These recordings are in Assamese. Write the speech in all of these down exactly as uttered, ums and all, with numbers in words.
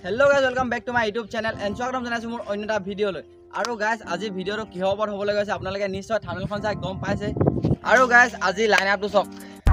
Hello guys, welcome back to my YouTube channel and স্বাগতম জনাইছো মোৰ অন্য এটা ভিডিঅলৈ। আৰু guys আজি ভিডিঅটো কিহৰ ওপৰত হ'বলৈ গৈছে আপোনালোকে নিশ্চয় থাম্বনেলখন চাই গম পাইছে। আৰু guys আজি লাইন আপটো চাওক।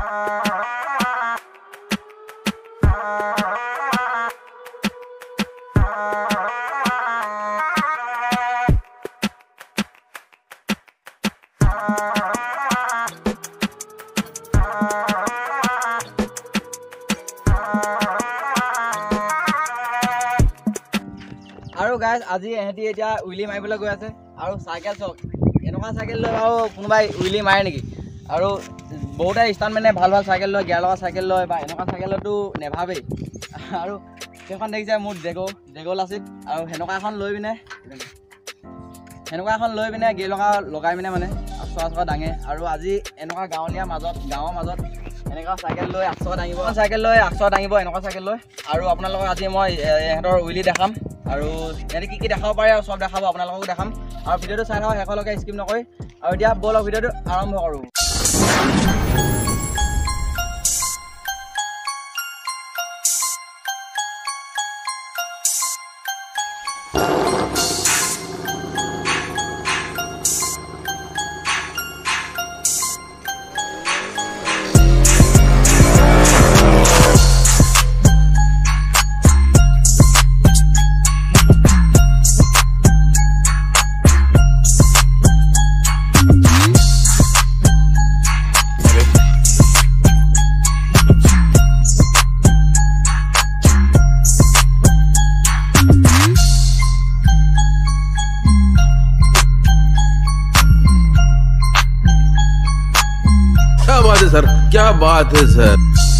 আৰু গাইজ আজি এহেঁতি এতিয়া উইলি মাৰিবলৈ গৈ আছে আৰু চাইকেল চক এনেকুৱা চাইকেল লৈ আৰু কোনোবাই উইলি মাৰে নেকি আৰু বহুতে ষ্টাণ্টমেনে ভাল ভাল চাইকেল লয় গিয়াৰ লগা চাইকেল লয় বা এনেকুৱা চাইকেলতো নেভাবেই আৰু সেইখন দেখিছে মোৰ ডেগো ডেগো লাচিত আৰু সেনেকুৱা এখন লৈ পিনে সেনেকুৱা এখন লৈ পিনে গিয়াৰ লগা লগাই পিনে মানে চোৱা চোৱা দাঙে আৰু আজি এনেকুৱা গাঁৱলীয়া মাজত গাঁৱৰ মাজত এনেকুৱা চাইকেল লৈ আঠশ দাঙিব চাইকেল লৈ আঠশ দাঙিব এনেকুৱা চাইকেল লৈ আৰু আপোনালোকক আজি মই ইহঁতৰ উইলি দেখাম আৰু এনে কি কি দেখাব পাৰে আৰু সব দেখাব আপোনালোককো দেখাম আৰু ভিডিঅ'টো চাই থাকক শেষলৈকে স্কিপ নকৰি আৰু এতিয়া বলক ভিডিঅ'টো আৰম্ভ কৰোঁ। सर क्या बात है सर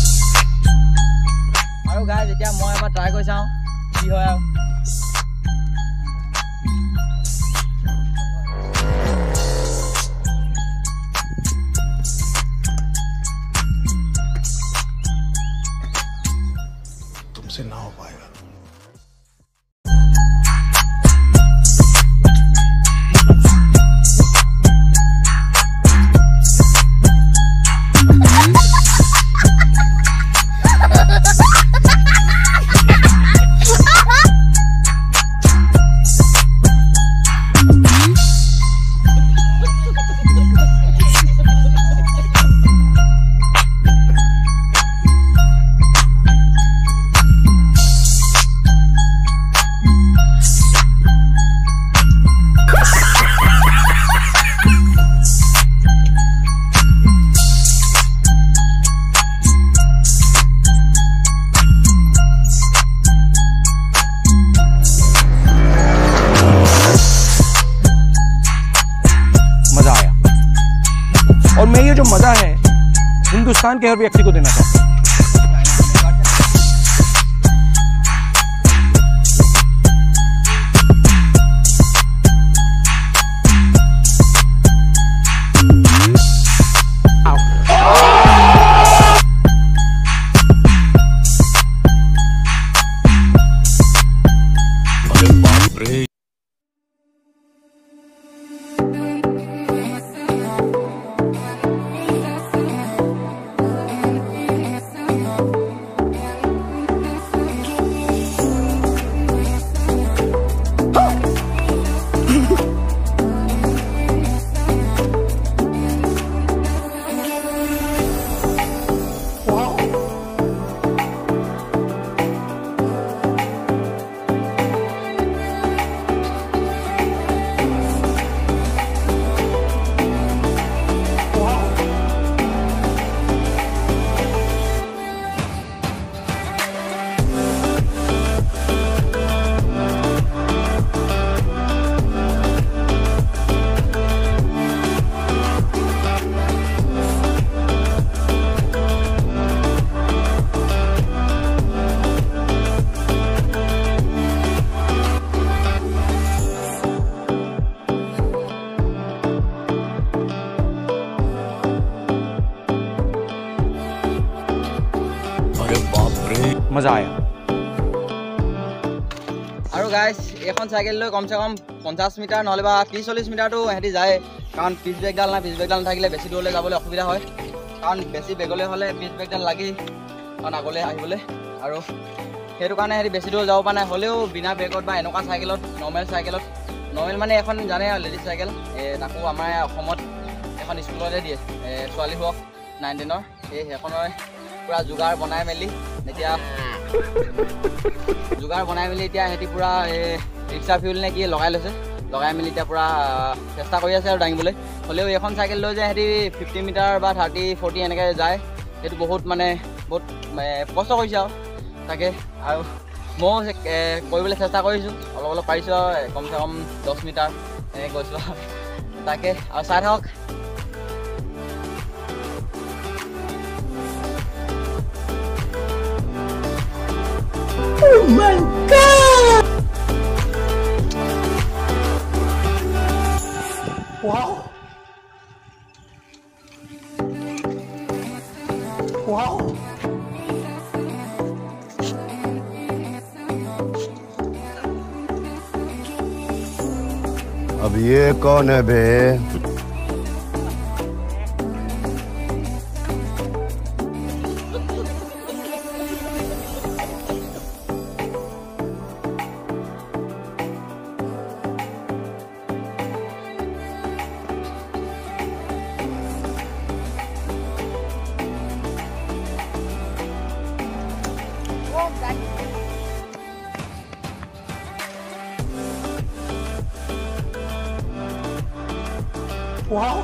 আৰু গাইজ এতিয়া মই এবাৰ ট্ৰাই কৰি চাওঁ কি হয় আৰু तुमसे ना हो पाएगा और मैं ये जो मजा है हिंदुस्तान के हर व्यक्ति को देना चाहता हूँ। मजा आया আৰু গাইজ এখন চাইকেল লৈ কমচে কম পঞ্চাছ মিটাৰ নহ'লে বা ত্ৰিছ চল্লিছ মিটাৰটো সিহঁতি যায় কাৰণ পিছ বেগডাল নাই পিছ বেগডাল নাথাকিলে বেছি দূৰলৈ যাবলৈ অসুবিধা হয় কাৰণ বেছি বেগলৈ হ'লে পিছ বেগডাল লাগি কাৰণ আগলৈ আহিবলৈ আৰু সেইটো কাৰণে সিহঁতি বেছি দূৰ যাব পৰা নাই। হ'লেও বিনা ব্ৰেকত বা এনেকুৱা চাইকেলত নৰ্মেল চাইকেলত নৰ্মেল মানে এখন জানে আৰু লেডিজ চাইকেল তাকো আমাৰ অসমত এখন স্কুলতে দিয়ে ছোৱালী হওক নাইন টেনৰ এই সেইখনৰ পূৰা যোগাৰ বনাই মেলি এতিয়া যোগাৰ বনাই মেলি এতিয়া সিহঁতি পূৰা ৰিক্সা ফিউল নে কি লগাই লৈছে লগাই মেলি এতিয়া পূৰা চেষ্টা কৰি আছে আৰু দাঙিবলৈ। হ'লেও এখন চাইকেল লৈ যায় সিহঁতি ফিফটি মিটাৰ বা থাৰ্টি ফৰ্টি এনেকৈ যায় সেইটো বহুত মানে বহুত কষ্ট কৰিছে আৰু তাকে আৰু ময়ো কৰিবলৈ চেষ্টা কৰিছোঁ অলপ অলপ পাৰিছোঁ আৰু কমচে কম দহ মিটাৰ এনেকৈ গৈছোঁ আৰু তাকে আৰু চাই থাকক। Oh my God! Wow! Wow! अब ये कौन है बे? Wow!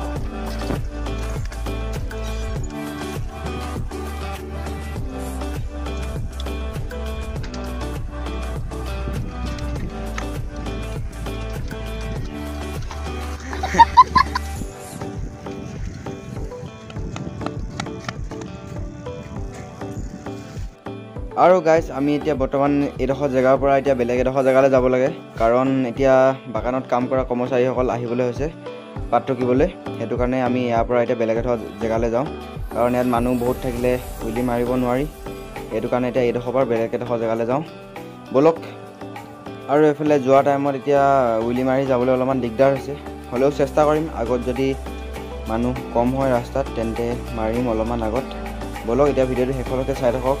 আৰু গাইজ আমি এতিয়া বৰ্তমান এইডোখৰ জেগাৰ পৰা এতিয়া বেলেগ এডোখৰ জেগালৈ যাব লাগে কাৰণ এতিয়া বাগানত কাম কৰা কৰ্মচাৰীসকল আহিবলৈ হৈছে পাত টকিবলৈ সেইটো কাৰণে আমি ইয়াৰ পৰা এতিয়া বেলেগ এডোখৰ জেগালৈ যাওঁ কাৰণ ইয়াত মানুহ বহুত থাকিলে উইলি মাৰিব নোৱাৰি সেইটো কাৰণে এতিয়া এইডোখৰ পৰা বেলেগ এডোখৰ জেগালৈ যাওঁ বলক। আৰু এইফালে যোৱা টাইমত এতিয়া উইলি মাৰি যাবলৈ অলপমান দিগদাৰ হৈছে হ'লেও চেষ্টা কৰিম আগত যদি মানুহ কম হয় ৰাস্তাত তেন্তে মাৰিম অলপমান আগত বলক। এতিয়া ভিডিঅ'টো শেষলৈকে চাই থাকক।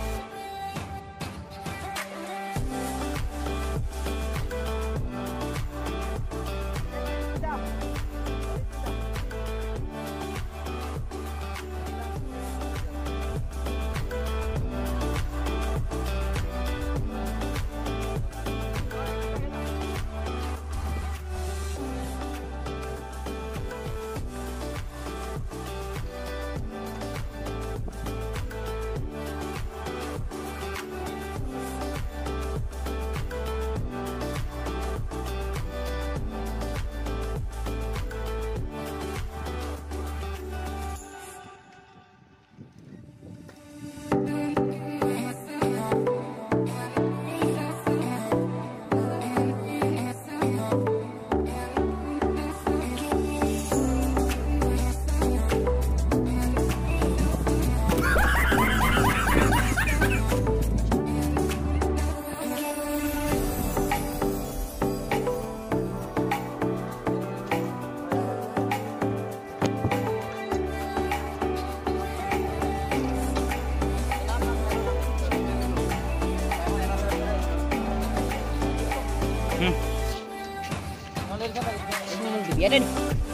Biarin.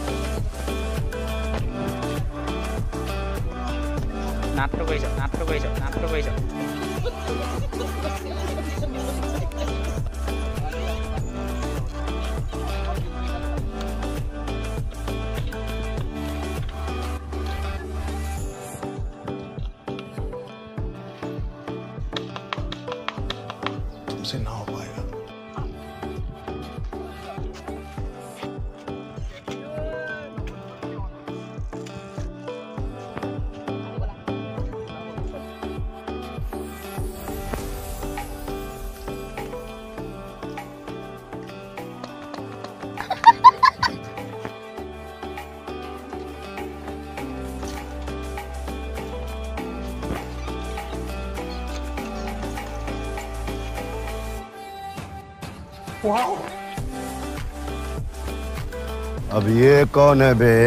Natro guys, natro guys, natro guys. तुमसे ना हो पाएगा। Wow! अब ये कौन है बे?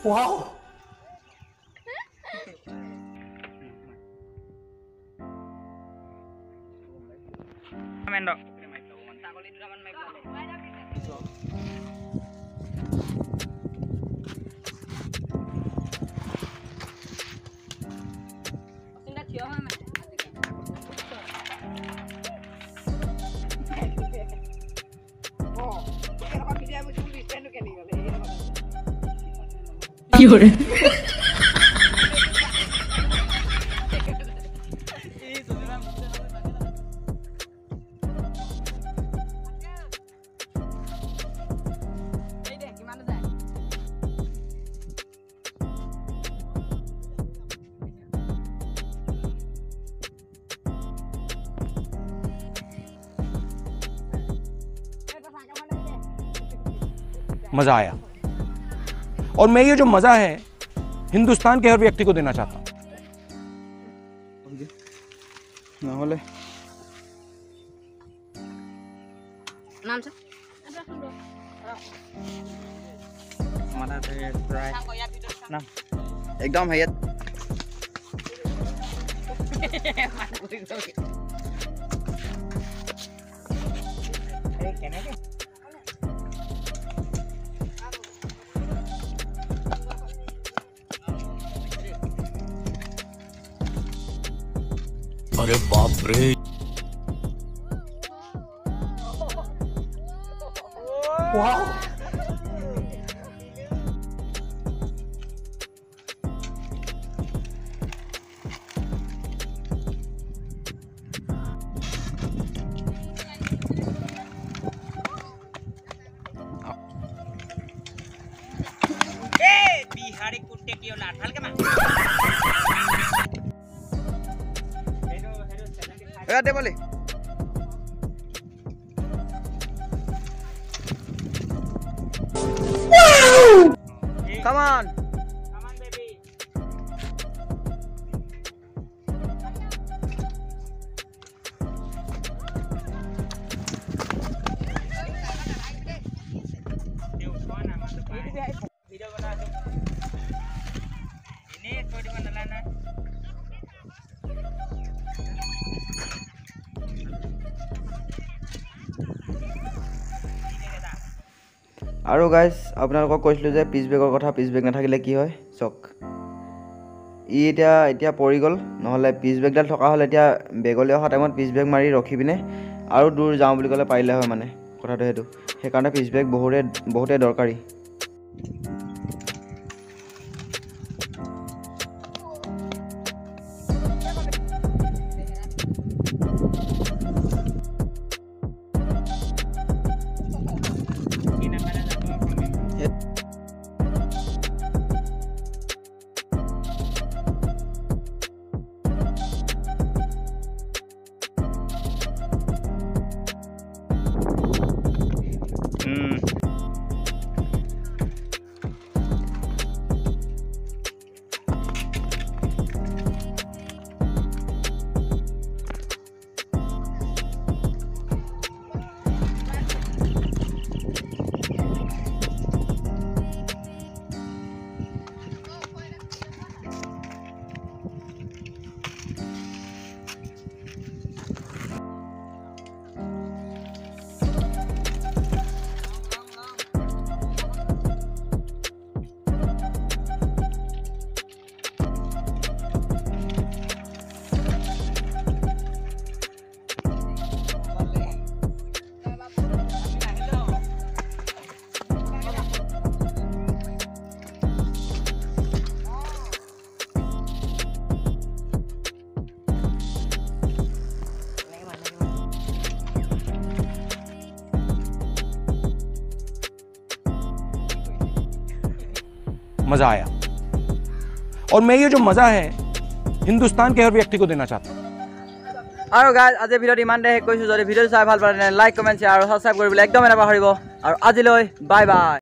Wow. Mendo. मजा आया और मैं ये जो मजा है हिंदुस्तान के हर व्यक्ति को देना चाहता हूं। নহ'লে नाम से माथा से ट्राई नाम একদম হেৰিয়াত अरे बाप रे Wow. बिहारी कुत्ते की औलाद हल्के में এয়া দে বলে Come on. Come on, baby. Video bana do. Ini थोड़ी बना ना. আৰু গাইজ আপোনালোকক কৈছিলোঁ যে পিচ বেগৰ কথা, পিচ বেগ নাথাকিলে কি হয় চক ই এতিয়া এতিয়া পৰি গ'ল, নহ'লে পিচ বেগডাল থকা হ'লে এতিয়া বেগলৈ অহা টাইমত পিচ বেগ মাৰি ৰখি পিনে আৰু দূৰ যাওঁ বুলি ক'লে পাৰিলে হয় মানে কথাটো সেইটো। সেইকাৰণে পিচ বেগ বহুতে বহুতে দৰকাৰী। मजा आया और मैं ये जो मजा है हिंदुस्तान के हर व्यक्ति को देना चाहता हूँ। আৰু গাইজ আজি ভিডিঅ'ত ইমানতে শেষ কৰিছোঁ। যদি ভিডিঅ'টো চাই ভাল পালে লাইক কমেণ্ট শ্বেয়াৰ আৰু ছাবস্ক্ৰাইব কৰিবলৈ একদম নাপাহৰিব। আৰু আজিলৈ বাই বাই।